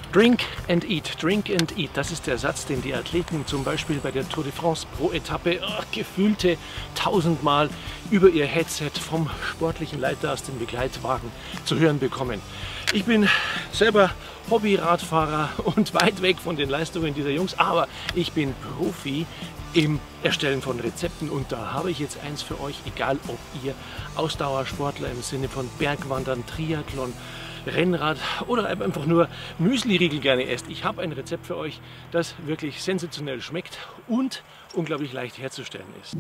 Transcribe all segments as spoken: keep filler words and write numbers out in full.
Drink and eat, drink and eat, das ist der Satz, den die Athleten zum Beispiel bei der Tour de France pro Etappe oh, gefühlte tausendmal über ihr Headset vom sportlichen Leiter aus dem Begleitwagen zu hören bekommen. Ich bin selber Hobby-Radfahrer und weit weg von den Leistungen dieser Jungs, aber ich bin Profi im Erstellen von Rezepten und da habe ich jetzt eins für euch, egal ob ihr Ausdauersportler im Sinne von Bergwandern, Triathlon, Rennrad oder einfach nur Müsli-Riegel gerne esst. Ich habe ein Rezept für euch, das wirklich sensationell schmeckt und unglaublich leicht herzustellen ist.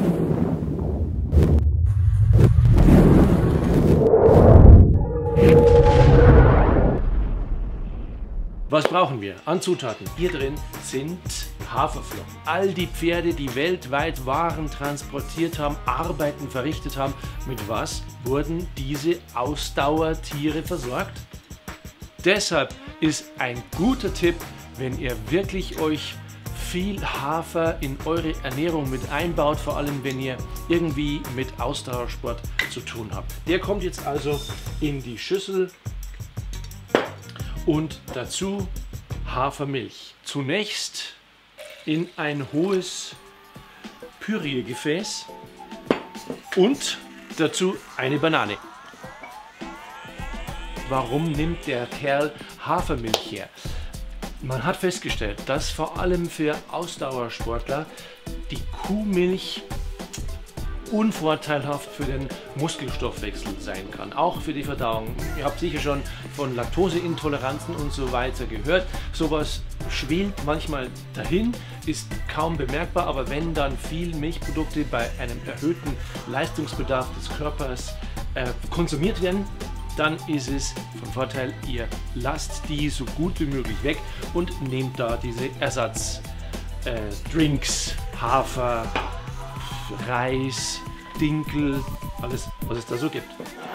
Was brauchen wir an Zutaten? Hier drin sind Haferflocken. All die Pferde, die weltweit Waren transportiert haben, Arbeiten verrichtet haben, mit was wurden diese Ausdauertiere versorgt? Deshalb ist ein guter Tipp, wenn ihr wirklich euch viel Hafer in eure Ernährung mit einbaut, vor allem wenn ihr irgendwie mit Ausdauersport zu tun habt. Der kommt jetzt also in die Schüssel. Und dazu Hafermilch. Zunächst in ein hohes Püriergefäß und dazu eine Banane. Warum nimmt der Kerl Hafermilch her? Man hat festgestellt, dass vor allem für Ausdauersportler die Kuhmilch unvorteilhaft für den Muskelstoffwechsel sein kann, auch für die Verdauung. Ihr habt sicher schon von Laktoseintoleranzen und so weiter gehört. Sowas schwelt manchmal dahin, ist kaum bemerkbar, aber wenn dann viel Milchprodukte bei einem erhöhten Leistungsbedarf des Körpers äh, konsumiert werden, dann ist es von Vorteil, ihr lasst die so gut wie möglich weg und nehmt da diese Ersatzdrinks, äh, Hafer, Reis, Dinkel, alles, was es da so gibt.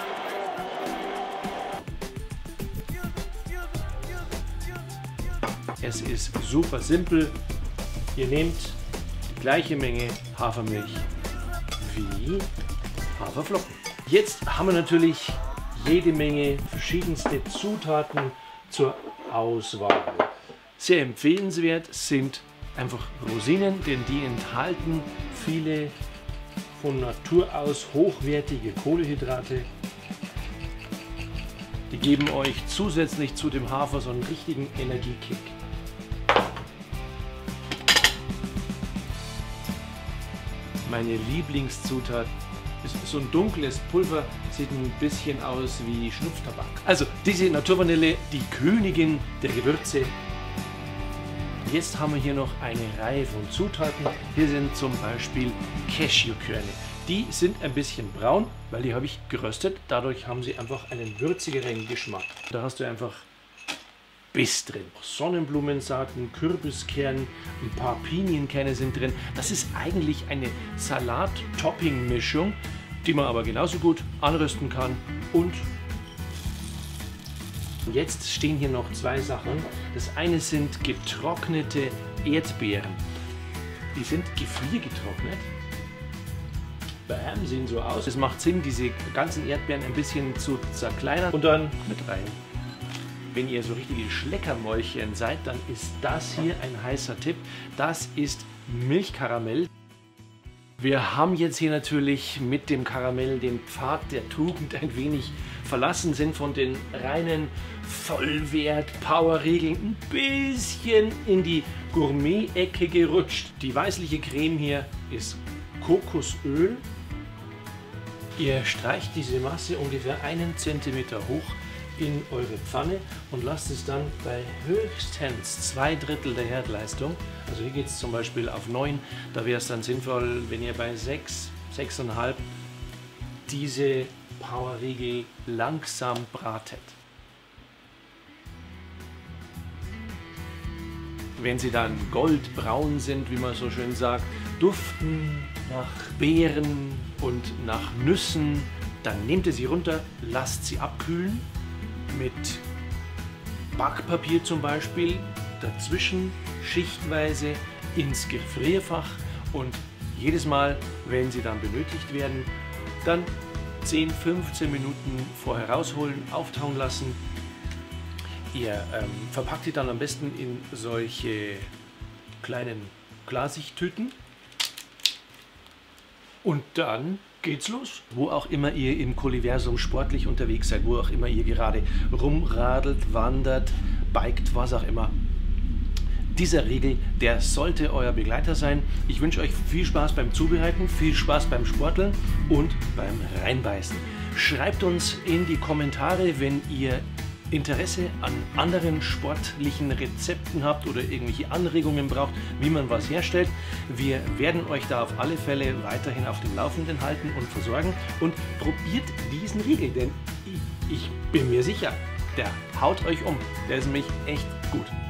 Es ist super simpel. Ihr nehmt die gleiche Menge Hafermilch wie Haferflocken. Jetzt haben wir natürlich jede Menge verschiedenste Zutaten zur Auswahl. Sehr empfehlenswert sind einfach Rosinen, denn die enthalten viele von Natur aus hochwertige Kohlenhydrate. Die geben euch zusätzlich zu dem Hafer so einen richtigen Energiekick. Meine Lieblingszutat ist so ein dunkles Pulver, sieht ein bisschen aus wie Schnupftabak. Also diese Naturvanille, die Königin der Gewürze. Jetzt haben wir hier noch eine Reihe von Zutaten. Hier sind zum Beispiel Cashewkerne. Die sind ein bisschen braun, weil die habe ich geröstet. Dadurch haben sie einfach einen würzigeren Geschmack. Da hast du einfach Biss drin. Sonnenblumensamen, Kürbiskern, ein paar Pinienkerne sind drin. Das ist eigentlich eine Salat-Topping-Mischung, die man aber genauso gut anrösten kann. Und jetzt stehen hier noch zwei Sachen. Das eine sind getrocknete Erdbeeren. Die sind gefriergetrocknet. Bam, sehen so aus. Es macht Sinn, diese ganzen Erdbeeren ein bisschen zu zerkleinern und dann mit rein. Wenn ihr so richtige Schleckermäulchen seid, dann ist das hier ein heißer Tipp. Das ist Milchkaramell. Wir haben jetzt hier natürlich mit dem Karamell den Pfad der Tugend ein wenig verlassen, sind von den reinen Vollwert-Power-Riegeln ein bisschen in die Gourmet-Ecke gerutscht. Die weißliche Creme hier ist Kokosöl. Ihr streicht diese Masse ungefähr einen Zentimeter hoch in eure Pfanne und lasst es dann bei höchstens zwei Drittel der Herdleistung, also hier geht es zum Beispiel auf neun, da wäre es dann sinnvoll, wenn ihr bei sechs, sechs Komma fünf diese Powerriegel langsam bratet. Wenn sie dann goldbraun sind, wie man so schön sagt, duften nach Beeren und nach Nüssen, dann nehmt ihr sie runter, lasst sie abkühlen. Mit Backpapier zum Beispiel dazwischen schichtweise ins Gefrierfach und jedes Mal, wenn sie dann benötigt werden, dann zehn, fünfzehn Minuten vorher rausholen, auftauen lassen, Ihr ähm, verpackt die dann am besten in solche kleinen Klarsichttüten und dann geht's los. Wo auch immer ihr im Kolliversum sportlich unterwegs seid, wo auch immer ihr gerade rumradelt, wandert, biked, was auch immer. Dieser Riegel, der sollte euer Begleiter sein. Ich wünsche euch viel Spaß beim Zubereiten, viel Spaß beim Sporteln und beim Reinbeißen. Schreibt uns in die Kommentare, wenn ihr Interesse an anderen sportlichen Rezepten habt oder irgendwelche Anregungen braucht, wie man was herstellt. Wir werden euch da auf alle Fälle weiterhin auf dem Laufenden halten und versorgen. Und probiert diesen Riegel, denn ich, ich bin mir sicher, der haut euch um. Der ist nämlich echt gut.